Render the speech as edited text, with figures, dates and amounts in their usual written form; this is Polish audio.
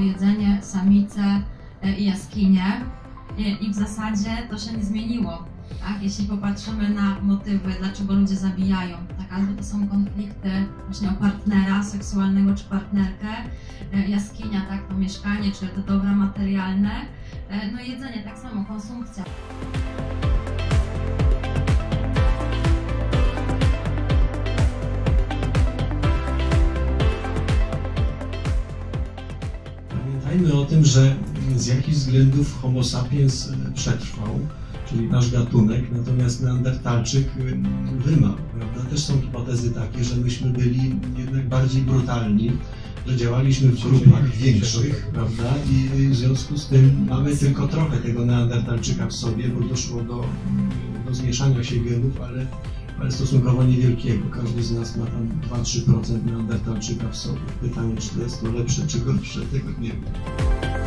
jedzenie, samice i jaskinie. I w zasadzie to się nie zmieniło. Tak? Jeśli popatrzymy na motywy, dlaczego ludzie zabijają, tak? Albo to są konflikty właśnie o partnera seksualnego czy partnerkę, jaskinia, tak? To mieszkanie czy to dobra materialne, no jedzenie, tak samo konsumpcja. Pamiętajmy o tym, że z jakichś względów Homo sapiens przetrwał, czyli nasz gatunek, natomiast Neandertalczyk wymarł, prawda? Też są hipotezy takie, że myśmy byli jednak bardziej brutalni, że działaliśmy w grupach większych, prawda? I w związku z tym mamy tylko trochę tego Neandertalczyka w sobie, bo doszło do zmieszania się genów, ale stosunkowo niewielkiego. Każdy z nas ma tam 2–3% Neandertalczyka w sobie. Pytanie, czy to jest to lepsze, czy gorsze, tego nie wiem.